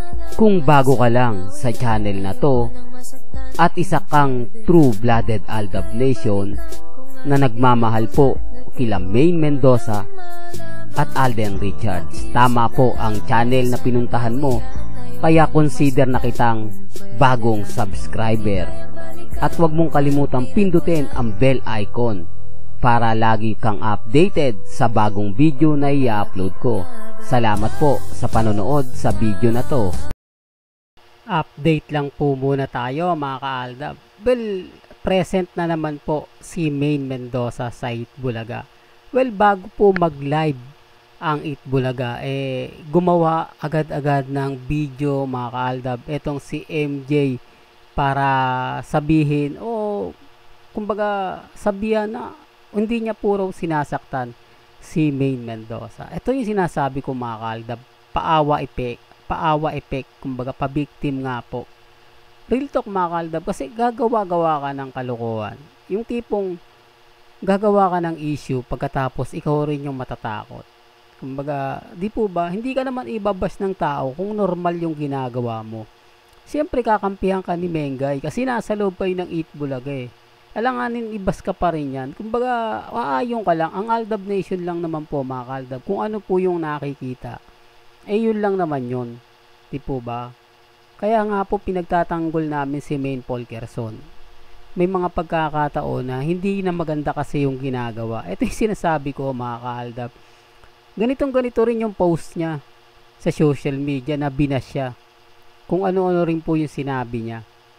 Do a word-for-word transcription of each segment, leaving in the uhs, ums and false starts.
Kung bago ka lang sa channel na to at isa kang true-blooded Aldab Nation na nagmamahal po kila Maine Mendoza at Alden Richards, tama po ang channel na pinuntahan mo, kaya consider na kitang bagong subscriber. At huwag mong kalimutang pindutin ang bell icon para lagi kang updated sa bagong video na i-upload ko. Salamat po sa panonood sa video na to. Update lang po muna tayo mga ka-Aldab. Well, present na naman po si Maine Mendoza sa Itbulaga. Well, bago po mag-live ang Itbulaga, eh, gumawa agad-agad ng video mga ka-Aldab. Etong si M J para sabihin, o oh, kumbaga sabihan na hindi niya puro sinasaktan si Maine Mendoza. Ito yung sinasabi ko mga ka-Aldab, paawa effect, paawa effect, kumbaga pa-victim nga po. Real talk mga ka-Aldab, kasi gagawa-gawa ka ng kalokohan. Yung tipong gagawa ka ng issue pagkatapos ikaw rin yung matatakot. Kumbaga, di po ba, hindi ka naman ibabash ng tao kung normal yung ginagawa mo. Siyempre kakampihan ka ni Mengay kasi nasa loob kayo ng Itbulaga eh. Alanganin ibas ka pa rin yan. Kumbaga, aayong ka lang. Ang Aldab Nation lang naman po mga ka-Aldab. Kung ano po yung nakikita, eh yun lang naman yun. Di po ba? Kaya nga po pinagtatanggol namin si Maine Polkerson. May mga pagkakataon na hindi na maganda kasi yung ginagawa. Ito yung sinasabi ko mga ka-Aldab. Ganitong ganito rin yung post niya sa social media na binas siya. Kung ano-ano rin po yung sinabi niya.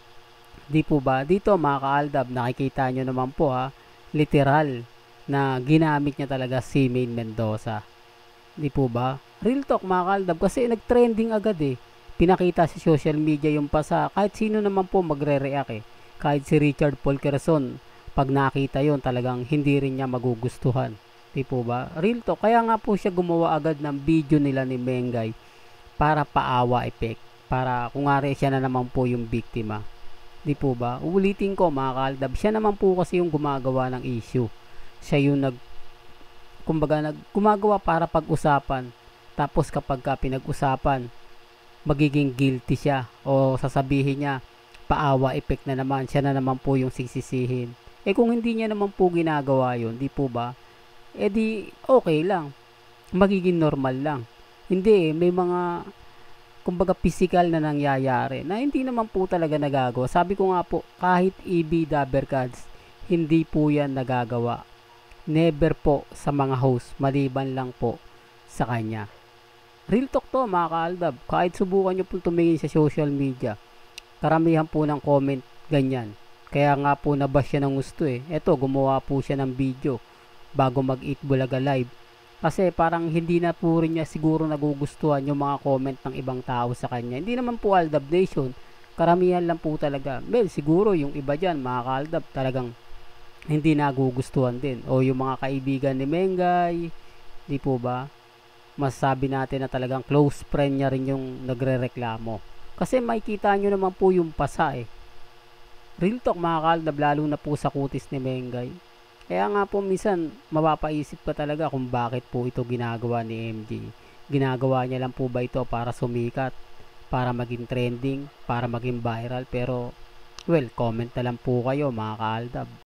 Di po ba? Dito mga ka-Aldab, nakikita nyo naman po ha, literal na ginamit niya talaga si Maine Mendoza. Di po ba? Real talk mga ka-Aldab, kasi nag-trending agad eh. Pinakita sa social media yung pasa. Kahit sino naman po magre-react eh. Kahit si Richard Polkerson, pag nakita yon talagang hindi rin niya magugustuhan. Di po ba? Real talk. Kaya nga po siya gumawa agad ng video nila ni Mengay para paawa effect. Para kung nga siya na naman po yung biktima. Di po ba? Uulitin ko mga ka-Aldab, siya naman po kasi yung gumagawa ng issue. Siya yung nag, kumbaga nag, gumagawa para pag-usapan. Tapos kapag ka pinag-usapan, magiging guilty siya. O sasabihin niya, paawa effect na naman. Siya na naman po yung sisisihin. Eh kung hindi niya naman po ginagawa yun, di po ba? Eh di okay lang. Magiging normal lang. Hindi eh, may mga kumbaga physical na nangyayari na hindi naman po talaga nagagawa. Sabi ko nga po, kahit E B Dabbercats, hindi po yan nagagawa. Never po sa mga host, maliban lang po sa kanya. Real talk to mga ka-Aldab. Kahit subukan nyo po tumingin sa social media, karamihan po ng comment ganyan. Kaya nga po nabash siya ng gusto eh. Eto, gumawa po siya ng video bago mag-Itbulaga live. Kasi parang hindi na po rin niya siguro nagugustuhan yung mga comment ng ibang tao sa kanya. Hindi naman po Aldab Nation. Karamihan lang po talaga. Well, siguro yung iba dyan, mga ka-Aldab, talagang hindi nagugustuhan din. O yung mga kaibigan ni Mengay, di po ba? Masasabi natin na talagang close friend niya rin yung nagre-reklamo. Kasi makikita nyo naman po yung pasa eh. Real talk mga ka-Aldab, lalo na po sa kutis ni Mengay. Kaya nga po minsan mapapaisip ka talaga kung bakit po ito ginagawa ni M J. Ginagawa niya lang po ba ito para sumikat, para maging trending, para maging viral? Pero well, comment na lang po kayo mga ka-Aldab.